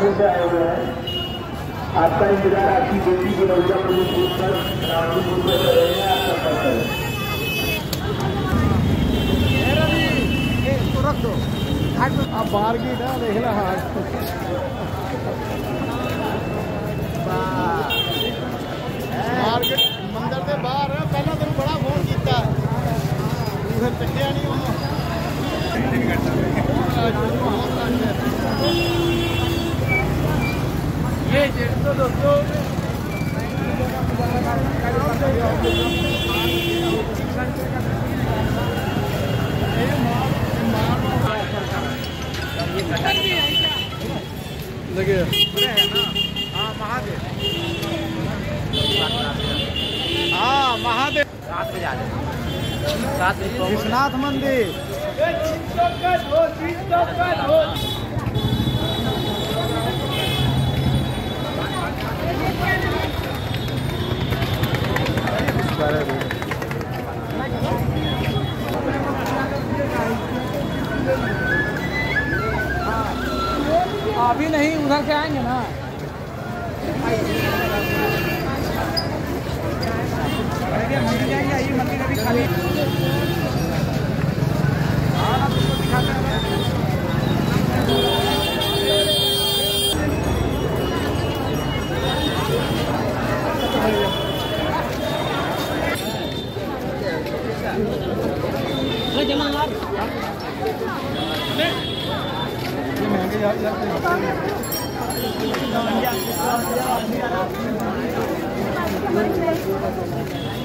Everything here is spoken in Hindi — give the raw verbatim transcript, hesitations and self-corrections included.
राज्यों से आए हुए हैं। आपका इंतजार आपकी बेटी की रौजा पुलिस बूथ पर रावटी बूथ पर कर रहे हैं। आपका पता है रख दो अब बाहर की ना देख ला हाथ मार्केट मंदिर के बाहर है। पहला तेन बड़ा फोन किया फिर चक्या नहीं ये तो दोस्तों लगे हाँ महादेव हाँ महादेव सात बजे आ जाए सात बजे विश्वनाथ मंदिर अभी नहीं उधर से आएंगे ना। ये मंदिर अभी खाली महंगे यार